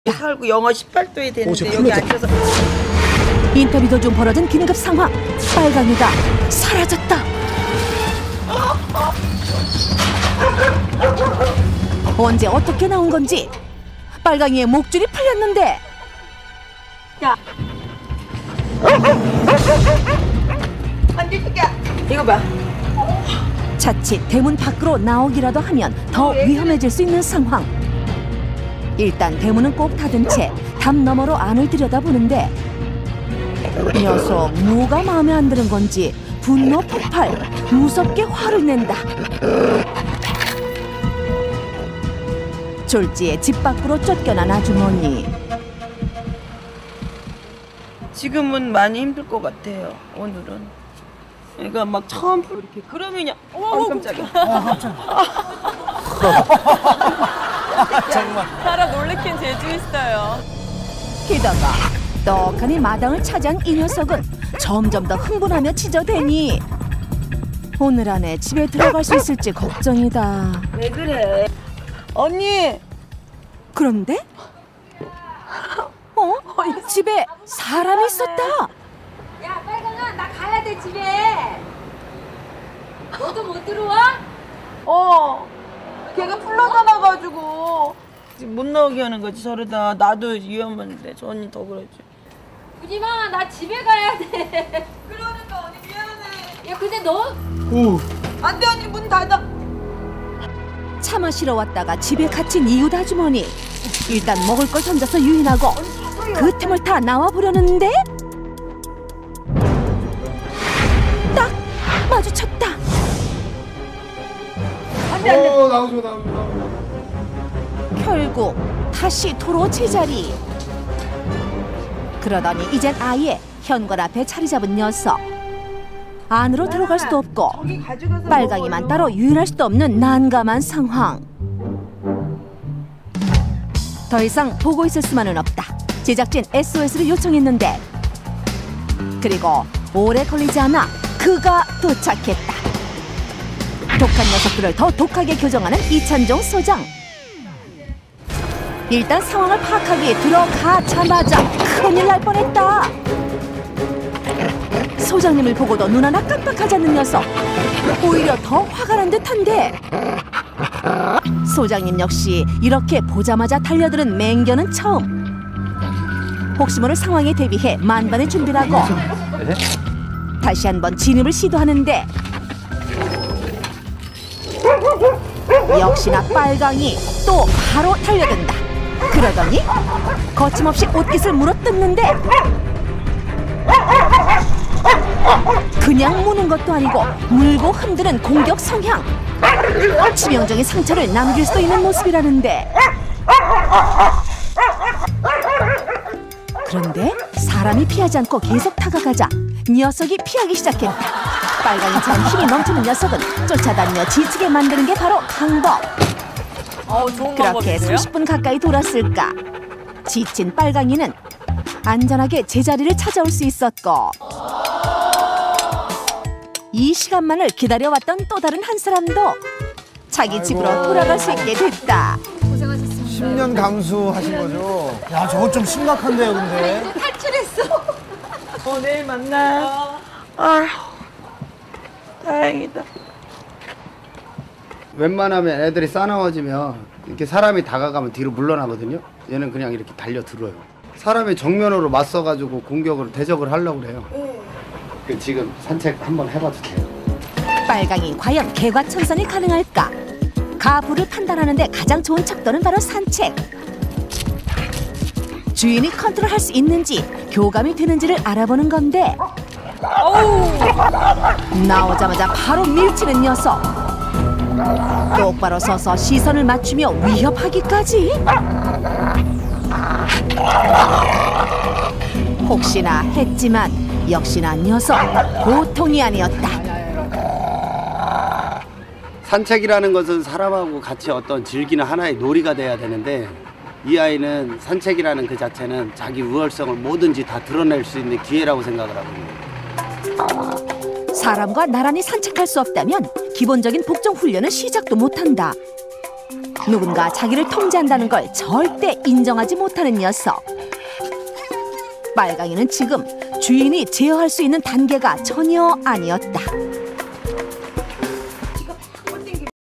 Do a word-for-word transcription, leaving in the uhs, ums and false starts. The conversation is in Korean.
살고 영하 십팔 도에 되는데 여기 앉아서. 인터뷰 도중 벌어진 긴급 상황. 빨강이가 사라졌다. 언제 어떻게 나온 건지. 빨강이의 목줄이 풀렸는데. 야. 안돼 새끼야. 이거 봐. 자칫 대문 밖으로 나오기라도 하면 더 위험해질 수 있는 상황. 일단 대문은 꼭 닫은 채 담 너머로 안을 들여다보는데 녀석 뭐가 마음에 안 드는 건지 분노 폭발, 무섭게 화를 낸다. 졸지에 집 밖으로 쫓겨난 아주머니. 지금은 많이 힘들 것 같아요. 오늘은. 그러니까 막 처음 이렇게 그러면 그냥 어 깜짝이야. 어 깜짝이야. 정말. 살아 놀래킨 재주 있어요. 게다가 떡하니 마당을 차지한 이 녀석은 점점 더 흥분하며 치저대니 오늘 안에 집에 들어갈 수 있을지 걱정이다. 왜 그래? 언니! 그런데? 어? 집에 사람이 있었다. 야 빨강아 나 가야 돼 집에. 너도 못 들어와? 어. 걔가 풀러다나가지고 못 나오게 하는 거지. 저러다 나도 위험한데 저 언니 더 그러지. 우지마 나 집에 가야 돼. 그러니까 언니 미안해. 야 근데 너? 오. 안 돼 언니 문 닫아. 차 마시러 왔다가 집에 갇힌 이웃 아주머니. 일단 먹을 걸 던져서 유인하고 그 틈을 타 나와보려는데 딱 마주쳤다. 안돼 안돼. 오 나오죠 나오죠 나오죠. 결국 다시 도로 제자리. 그러더니 이젠 아예 현관 앞에 자리 잡은 녀석. 안으로 들어갈 수도 없고 빨강이만 따로 유인할 수도 없는 난감한 상황. 더 이상 보고 있을 수만은 없다. 제작진 에스오에스를 요청했는데 그리고 오래 걸리지 않아 그가 도착했다. 독한 녀석들을 더 독하게 교정하는 이찬종 소장. 일단 상황을 파악하기에 들어가자마자 큰일 날 뻔했다. 소장님을 보고도 눈 하나 깜빡하지 않는 녀석. 오히려 더 화가 난 듯한데 소장님 역시 이렇게 보자마자 달려드는 맹견은 처음. 혹시 모를 상황에 대비해 만반의 준비를 하고 다시 한번 진입을 시도하는데 역시나 빨강이 또 바로 달려든다. 그러더니 거침없이 옷깃을 물어뜯는데 그냥 무는 것도 아니고 물고 흔드는 공격 성향. 치명적인 상처를 남길 수도 있는 모습이라는데 그런데 사람이 피하지 않고 계속 다가가자 녀석이 피하기 시작했다. 빨강이처럼 힘이 넘치는 녀석은 쫓아다니며 지치게 만드는 게 바로 방법. 어, 좋은 그렇게 방법이고요. 삼십 분 가까이 돌았을까. 지친 빨강이는 안전하게 제자리를 찾아올 수 있었고 이 시간만을 기다려왔던 또 다른 한 사람도 자기 아이고. 집으로 돌아갈 수 있게 됐다. 고생하셨습니다. 십 년 감수하신 거죠? 야 저거 좀 심각한데요 근데. 탈출했어. 어 내일 만나. 아휴 다행이다. 웬만하면 애들이 싸나워지면 이렇게 사람이 다가가면 뒤로 물러나거든요. 얘는 그냥 이렇게 달려들어요. 사람이 정면으로 맞서가지고 공격으로 대적을 하려고 그래요. 그 지금 산책 한번 해봐도 돼요. 빨강이 과연 개과천선이 가능할까? 가부를 판단하는데 가장 좋은 척도는 바로 산책. 주인이 컨트롤할 수 있는지 교감이 되는지를 알아보는 건데 나오자마자 바로 밀치는 녀석. 똑바로 서서 시선을 맞추며 위협하기까지. 혹시나 했지만 역시나 녀석 보통이 아니었다. 산책이라는 것은 사람하고 같이 어떤 즐기는 하나의 놀이가 돼야 되는데 이 아이는 산책이라는 그 자체는 자기 우월성을 뭐든지 다 드러낼 수 있는 기회라고 생각을 하거든요. 사람과 나란히 산책할 수 없다면 기본적인 복종 훈련은 시작도 못한다. 누군가 자기를 통제한다는 걸 절대 인정하지 못하는 녀석. 빨강이는 지금 주인이 제어할 수 있는 단계가 전혀 아니었다.